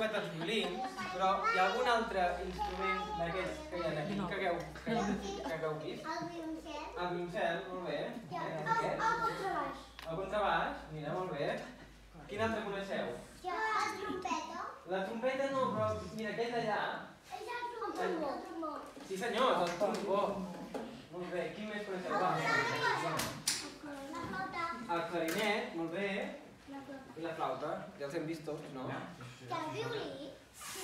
fet els violins, però hi ha algun altre instrument d'aquests que hi ha aquí que hagueu vist? El violoncel, molt bé. El contrabaix, mira, molt bé. Quin altre coneixeu? La trompeta. La trompeta no, però mira, aquell d'allà. És el trombó. Sí senyor, és el trombó. Molt bé, quin més coneixeu? La flauta. El clarinet, molt bé. I la flauta, ja els hem vist tots, no? I el violí? Sí.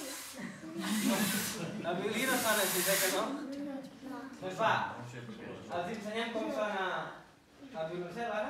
El violí no sona així, que no? Doncs va, els ensenyem com sona el violoncel ara?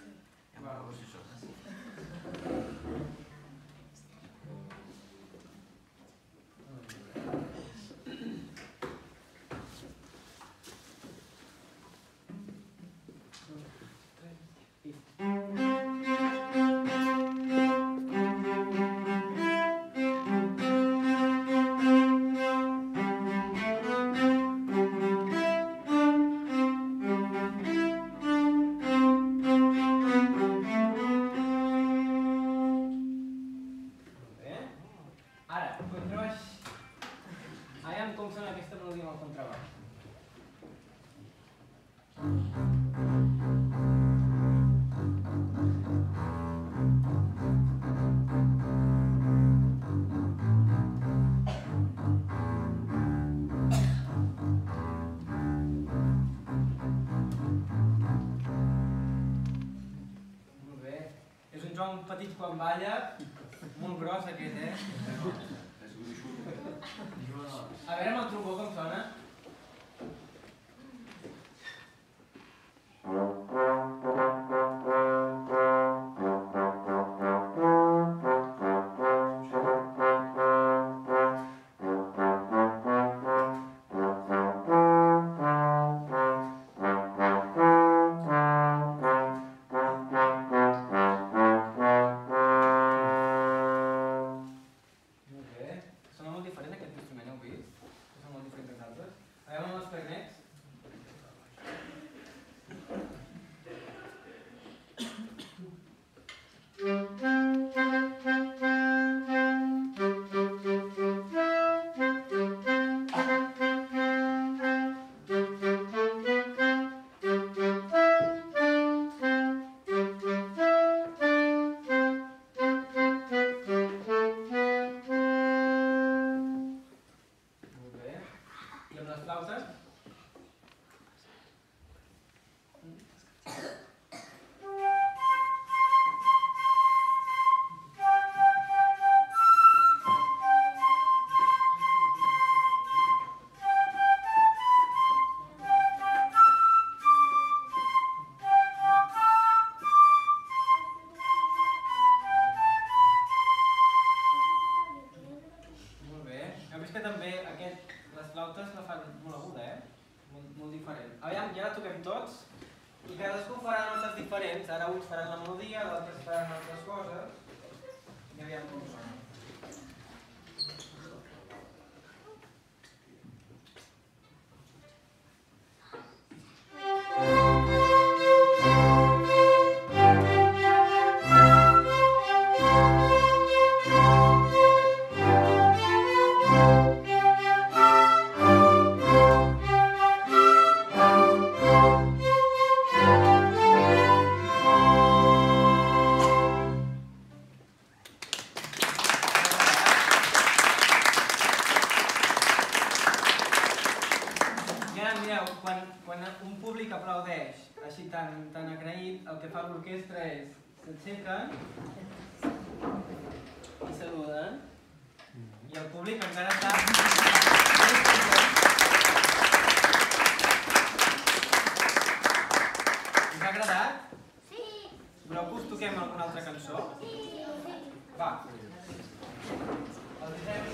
Petit quan balla, molt gros aquest, A veure amb el trombó com sona. I cadascú farà notes diferents, ara uns faran la melodia, d'altres faran altres coses, i aviam com sona. Quan un públic aplaudeix així tan agraït, el que fa l'orquestra és s'aixequen i saluden i el públic encara està... Us ha agradat? Sí. Voleu que us toquem alguna altra cançó? Sí. Va. Els direm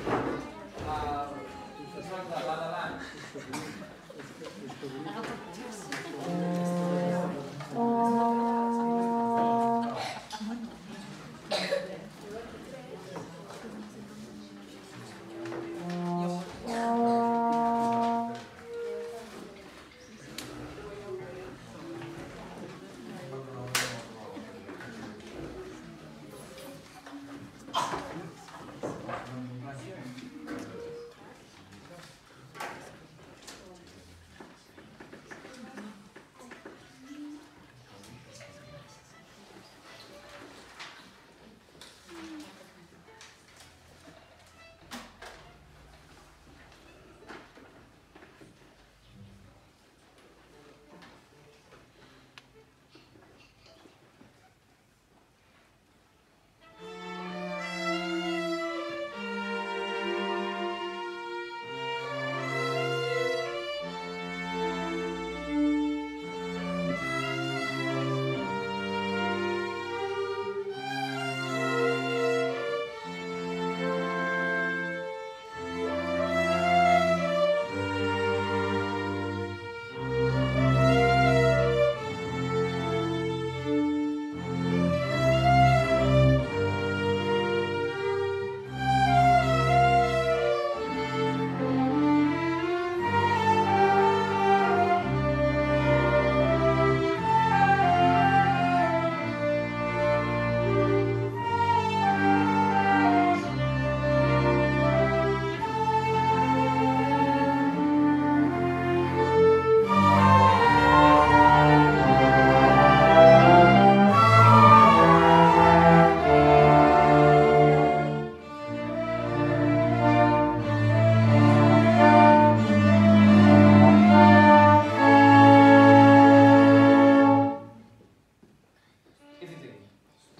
la davant.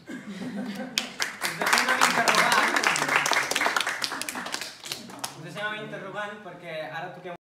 Us deixem amb interrogant perquè ara toquem